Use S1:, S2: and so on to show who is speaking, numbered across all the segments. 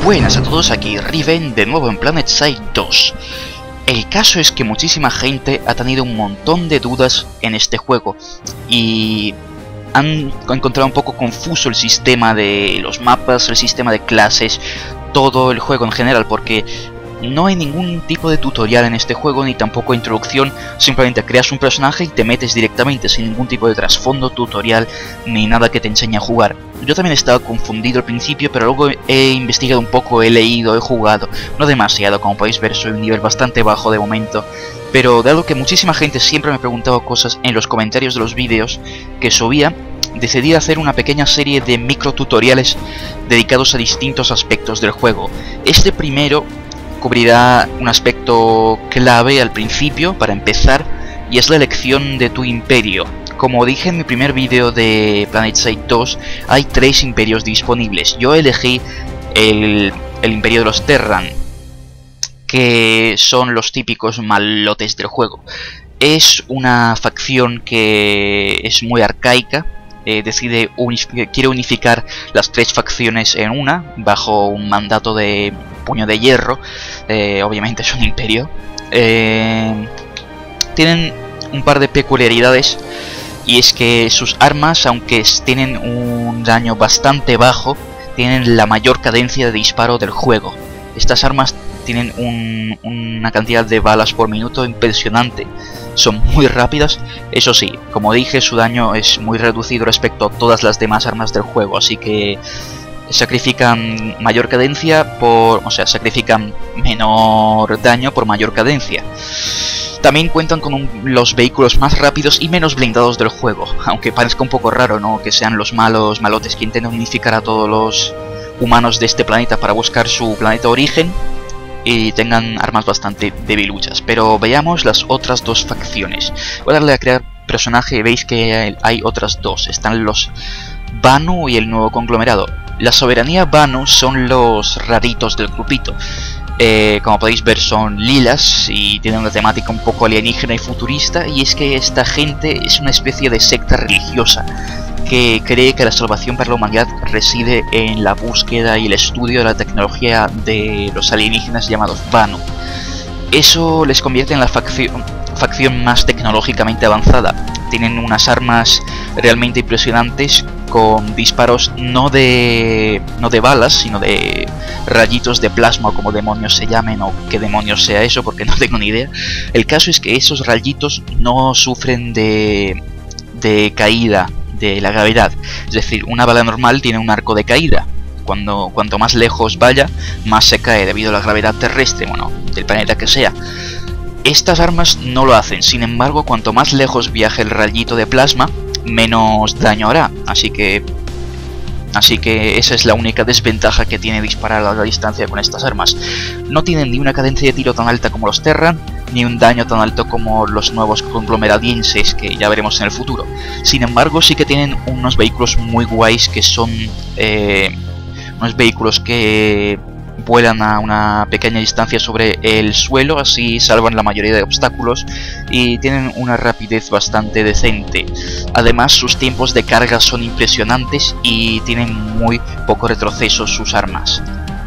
S1: Buenas a todos, aquí Riven de nuevo en PlanetSide 2. El caso es que muchísima gente ha tenido un montón de dudas en este juego y han encontrado un poco confuso el sistema de los mapas, el sistema de clases, todo el juego en general, porque no hay ningún tipo de tutorial en este juego, ni tampoco introducción. Simplemente creas un personaje y te metes directamente sin ningún tipo de trasfondo, tutorial, ni nada que te enseñe a jugar. Yo también estaba confundido al principio, pero luego he investigado un poco, he leído, he jugado. No demasiado, como podéis ver, soy un nivel bastante bajo de momento. Pero dado que muchísima gente siempre me preguntaba cosas en los comentarios de los vídeos que subía, decidí hacer una pequeña serie de micro tutoriales dedicados a distintos aspectos del juego. Este primero cubrirá un aspecto clave al principio, para empezar, y es la elección de tu imperio. Como dije en mi primer vídeo de PlanetSide 2, hay 3 imperios disponibles. Yo elegí el imperio de los Terran, que son los típicos malotes del juego. Es una facción que es muy arcaica. Quiere unificar las 3 facciones en una, bajo un mandato de puño de hierro. Obviamente es un imperio. Tienen un par de peculiaridades, y es que sus armas, aunque tienen un daño bastante bajo, tienen la mayor cadencia de disparo del juego. Estas armas tienen una cantidad de balas por minuto impresionante. Son muy rápidas. Eso sí, como dije, su daño es muy reducido respecto a todas las demás armas del juego, así que sacrifican mayor cadencia sacrifican menor daño por mayor cadencia. También cuentan con los vehículos más rápidos y menos blindados del juego, aunque parezca un poco raro, ¿no?, que sean los malotes que intentan unificar a todos los humanos de este planeta para buscar su planeta origen y tengan armas bastante debiluchas. Pero veamos las otras 2 facciones. Voy a darle a crear personaje y veis que hay otras 2. Están los Vanu y el nuevo conglomerado. La soberanía Vanu son los raritos del grupito. Como podéis ver, son lilas y tienen una temática un poco alienígena y futurista, y es que esta gente es una especie de secta religiosa que cree que la salvación para la humanidad reside en la búsqueda y el estudio de la tecnología de los alienígenas llamados Vanu. Eso les convierte en la facción más tecnológicamente avanzada. Tienen unas armas realmente impresionantes, con disparos no de balas, sino de rayitos de plasma, o como demonios se llamen, o qué demonios sea eso, porque no tengo ni idea. El caso es que esos rayitos no sufren de caída de la gravedad. Es decir, una bala normal tiene un arco de caída. Cuanto más lejos vaya, más se cae debido a la gravedad terrestre, del planeta que sea. Estas armas no lo hacen. Sin embargo, cuanto más lejos viaje el rayito de plasma, menos daño hará. Así que esa es la única desventaja que tiene disparar a larga distancia con estas armas. No tienen ni una cadencia de tiro tan alta como los Terran, ni un daño tan alto como los nuevos conglomeradienses, que ya veremos en el futuro. Sin embargo, sí que tienen unos vehículos muy guays, que son unos vehículos que vuelan a una pequeña distancia sobre el suelo, así salvan la mayoría de obstáculos, y tienen una rapidez bastante decente. Además, sus tiempos de carga son impresionantes y tienen muy poco retroceso sus armas.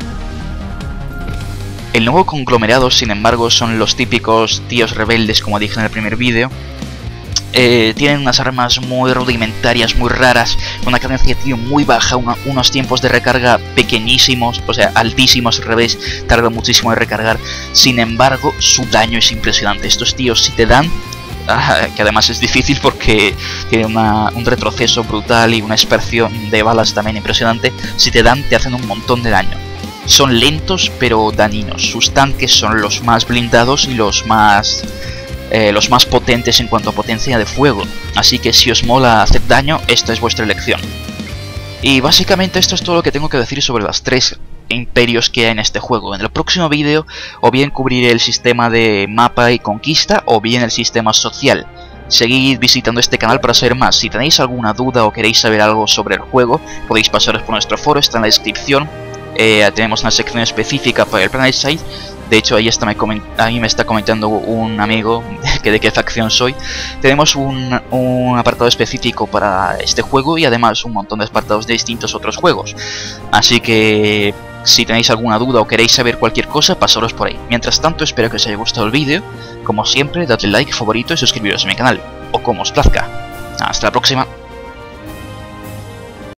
S1: El nuevo conglomerado, sin embargo, son los típicos tíos rebeldes, como dije en el primer vídeo. Tienen unas armas muy rudimentarias, muy raras, una cadencia de tiro muy baja, unos tiempos de recarga pequeñísimos, o sea, altísimos al revés, tardan muchísimo en recargar. Sin embargo, su daño es impresionante. Estos tíos, si te dan, que además es difícil porque tienen un retroceso brutal y una dispersión de balas también impresionante, si te dan, te hacen un montón de daño. Son lentos pero dañinos. Sus tanques son los más blindados y los más potentes en cuanto a potencia de fuego, así que si os mola hacer daño, esta es vuestra elección. Y básicamente esto es todo lo que tengo que decir sobre las 3 imperios que hay en este juego. En el próximo vídeo o bien cubriré el sistema de mapa y conquista, o bien el sistema social. Seguid visitando este canal para saber más. Si tenéis alguna duda o queréis saber algo sobre el juego, podéis pasaros por nuestro foro, está en la descripción. Tenemos una sección específica para el PlanetSide. De hecho, ahí me está comentando un amigo que de qué facción soy. Tenemos un apartado específico para este juego, y además un montón de apartados de distintos otros juegos. Así que Si tenéis alguna duda o queréis saber cualquier cosa, pasaros por ahí. Mientras tanto, espero que os haya gustado el vídeo. Como siempre, dadle like, favorito y suscribiros a mi canal, o como os plazca. Hasta la próxima.